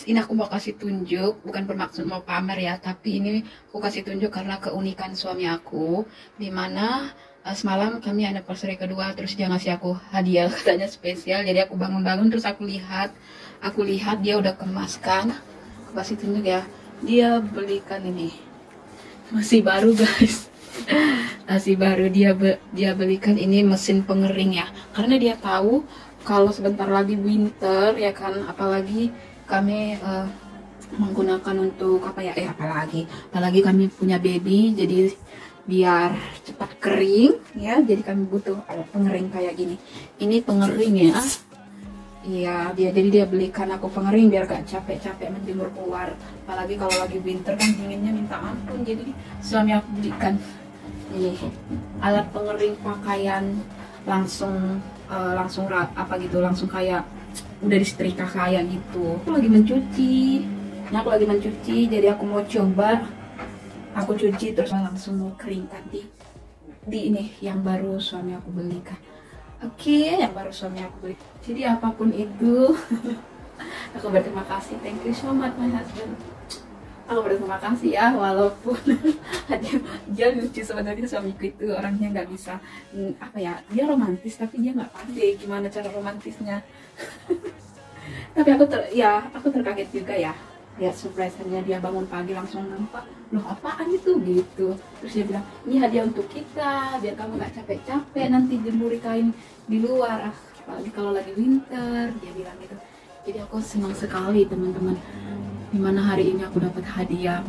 guys, ini aku mau kasih tunjuk, bukan bermaksud mau pamer ya, tapi ini aku kasih tunjuk karena keunikan suami aku, dimana semalam kami anniversary kedua, terus dia ngasih aku hadiah katanya spesial. Jadi aku bangun-bangun terus aku lihat dia udah kemaskan. Aku kasih tunjuk ya, dia belikan ini masih baru guys. Masih baru dia belikan ini mesin pengering ya, karena dia tahu kalau sebentar lagi winter ya kan, apalagi kami menggunakan untuk apa ya, apalagi kami punya baby, jadi biar cepat kering ya, jadi kami butuh alat pengering kayak gini. Ini pengering ya, iya jadi dia belikan aku pengering biar gak capek-capek menjemur keluar, apalagi kalau lagi winter kan dinginnya minta ampun. Jadi suami aku belikan ini alat pengering pakaian langsung langsung kayak udah disetrika kayak gitu. Aku lagi mencuci, jadi aku mau coba aku cuci terus langsung mau keringkan di ini yang baru suami aku belikan. Oke, yang baru suami aku beli. Jadi apapun itu aku berterima kasih, thank you so much my husband. Aku berterima kasih ya, walaupun dia lucu sebenarnya. Suamiku itu orangnya nggak bisa dia romantis tapi dia nggak pandai gimana cara romantisnya. Tapi aku terkaget juga ya, lihat surprise-nya. Dia bangun pagi langsung nampak, loh apaan itu gitu. Terus dia bilang, ini hadiah untuk kita biar kamu nggak capek-capek nanti jemur kain di luar, apalagi kalau lagi winter, dia bilang gitu. Jadi aku senang sekali teman-teman, dimana hari ini aku dapat hadiah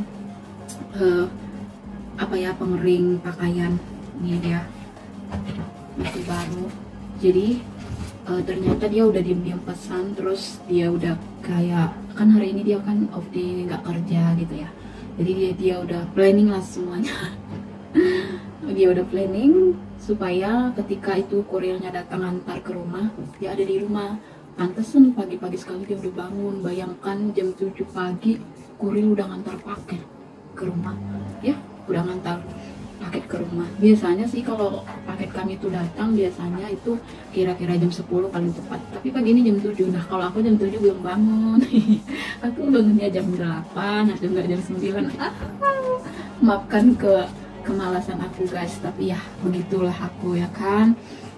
pengering pakaian. Ini dia masih baru. Jadi ternyata dia udah diam-diam pesan, terus dia udah kayak, kan hari ini dia kan off day, nggak kerja gitu ya, jadi dia udah planning lah semuanya. Dia udah planning supaya ketika itu kurirnya datang antar ke rumah, dia ada di rumah. Pantesan pagi-pagi sekali dia udah bangun. Bayangkan jam 7 pagi kurir udah ngantar paket ke rumah ya, udah ngantar paket ke rumah. Biasanya sih kalau paket kami itu datang biasanya itu kira-kira jam 10 paling tepat, tapi pagi ini jam 7. Nah kalau aku jam 7 belum bangun. Aku bangunnya jam 8 atau enggak jam 9. Maafkan kemalasan aku guys, tapi ya begitulah aku ya kan.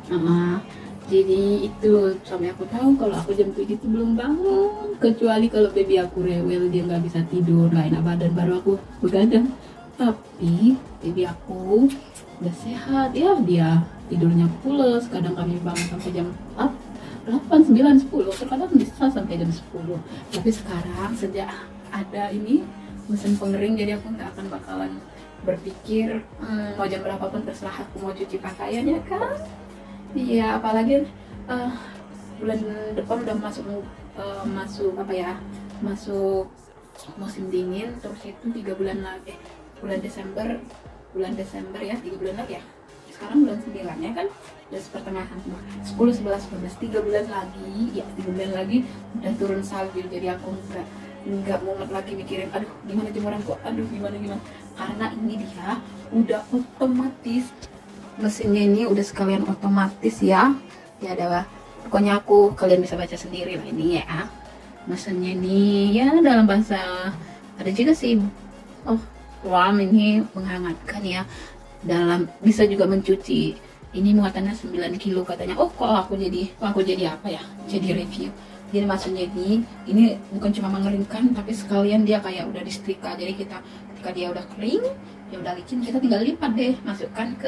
Jadi itu suami aku tahu kalau aku jam 7 itu belum bangun, kecuali kalau baby aku rewel, dia nggak bisa tidur, nggak enak badan, baru aku begadang. Tapi baby aku udah sehat ya, dia tidurnya pules. Kadang kami bangun sampai jam 8, 9, 10, terkadang bisa sampai jam 10. Tapi sekarang sejak ada ini mesin pengering, jadi aku nggak akan bakalan berpikir mau jam berapapun terserah aku mau cuci pakaiannya kan. Iya, apalagi bulan depan udah masuk musim dingin, terus itu 3 bulan lagi, bulan Desember ya, 3 bulan lagi ya. Sekarang bulan 9 ya kan, udah pertengahan 10, 11, 12, 3 bulan lagi ya, 3 bulan lagi udah turun salju. Jadi aku nggak mumet lagi mikirin aduh gimana jemuran kok, aduh gimana, karena ini dia udah otomatis. Mesinnya ini udah sekalian otomatis ya adalah pokoknya kalian bisa baca sendiri lah ini ya. Mesinnya ini ya dalam bahasa ada juga sih warm, ini menghangatkan ya, bisa juga mencuci. Ini muatannya 9 kilo katanya. Kok aku jadi apa ya, jadi review. Jadi maksudnya ini bukan cuma mengeringkan, tapi sekalian dia kayak udah disetrika. Jadi ketika dia udah kering, dia udah licin, kita tinggal lipat deh, masukkan ke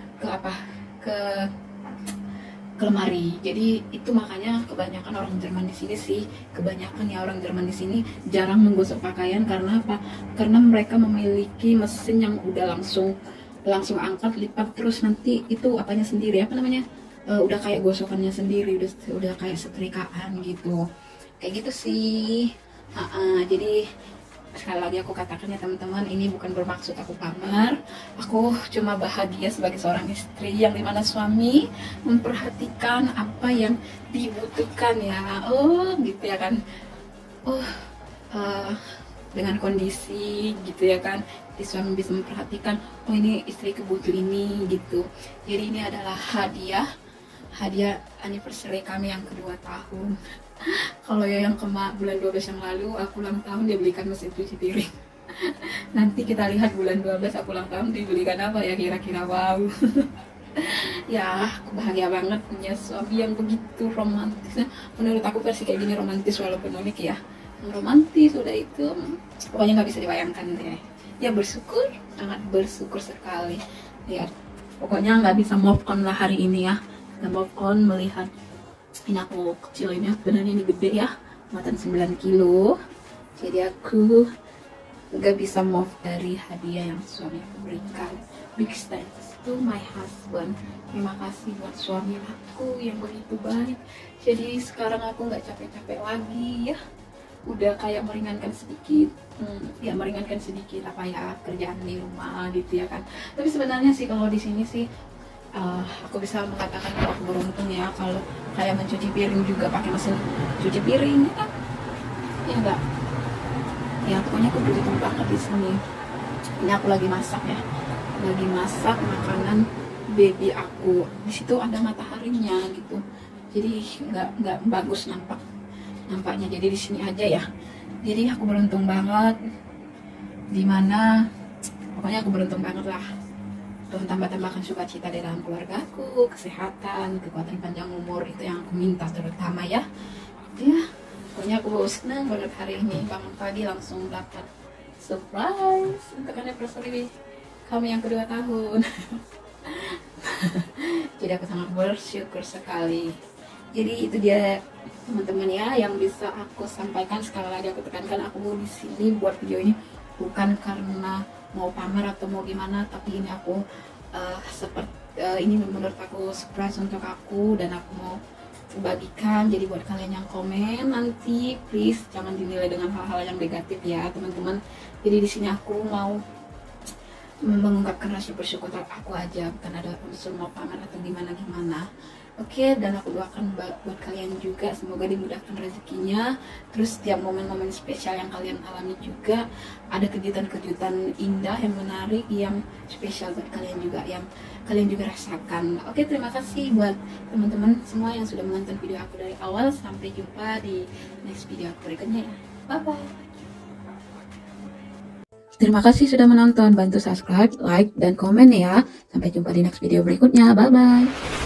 lemari. Jadi itu makanya kebanyakan orang Jerman di sini sih, orang Jerman di sini jarang menggosok pakaian. Karena apa? Karena mereka memiliki mesin yang udah langsung angkat, lipat, terus nanti itu sendiri, udah kayak gosokannya sendiri, udah kayak setrikaan gitu, kayak gitu sih. Jadi sekali lagi aku katakan ya teman-teman, ini bukan bermaksud aku pamer, aku cuma bahagia sebagai seorang istri yang dimana suami memperhatikan apa yang dibutuhkan ya. Gitu ya kan, dengan kondisi gitu ya kan, jadi suami bisa memperhatikan, ini istri kebutuh ini gitu. Jadi ini adalah hadiah anniversary kami yang kedua tahun. Kalau yang bulan 12 yang lalu aku ulang tahun dia belikan mesin cuci piring. Nanti kita lihat bulan 12 aku ulang tahun dibelikan apa ya kira-kira. Wow. Ya aku bahagia banget punya suami yang begitu romantis. Menurut aku versi kayak gini romantis, walaupun unik ya, yang romantis udah itu pokoknya nggak bisa dibayangkan deh. Ya bersyukur, sangat bersyukur sekali. Lihat, pokoknya nggak bisa move on lah hari ini ya, nggak move on melihat ini aku kecil ini, sebenarnya ini gede ya, muatan 9 kilo. Jadi aku nggak bisa move dari hadiah yang suami aku berikan. Big thanks to my husband. Terima kasih buat suami aku yang begitu baik. Jadi sekarang aku nggak capek-capek lagi ya, udah kayak meringankan sedikit, ya meringankan sedikit apa ya kerjaan di rumah gitu ya kan. Tapi sebenarnya sih kalau di sini sih aku bisa mengatakan kalau aku beruntung ya, kalau kayak mencuci piring juga pakai mesin cuci piring ya kan, ya enggak, ya pokoknya aku beruntung banget di sini. Ini aku lagi masak ya, lagi masak makanan baby aku. Di situ ada mataharinya gitu, jadi nggak bagus nampaknya. Jadi di sini aja ya. Jadi aku beruntung banget, dimana pokoknya aku beruntung banget lah. Tuhan tambahkan sukacita di dalam keluargaku, kesehatan, kekuatan panjang umur, itu yang aku minta terutama ya. Ya, pokoknya aku senang banget hari ini. Bangun pagi langsung dapat surprise untuk anniversary kami yang kedua tahun. Jadi aku sangat bersyukur sekali. Jadi itu dia teman-teman ya yang bisa aku sampaikan. Sekali lagi aku tekankan, aku di sini buat video ini bukan karena mau pamer atau mau gimana, tapi ini aku ini menurut aku surprise untuk aku dan aku mau bagikan. Jadi buat kalian yang komen nanti please jangan dinilai dengan hal-hal yang negatif ya teman-teman. Jadi di sini aku mau mengungkapkan rasa bersyukur aku aja, bukan ada unsur mau pamer atau gimana. Oke, dan aku doakan buat kalian juga semoga dimudahkan rezekinya. Terus setiap momen-momen spesial yang kalian alami juga ada kejutan-kejutan indah yang menarik yang spesial buat kalian juga, yang kalian juga rasakan. Oke, terima kasih buat teman-teman semua yang sudah menonton video aku dari awal. Sampai jumpa di next video aku berikutnya ya. Bye bye. Terima kasih sudah menonton, bantu subscribe, like, dan komen ya. Sampai jumpa di next video berikutnya. Bye bye.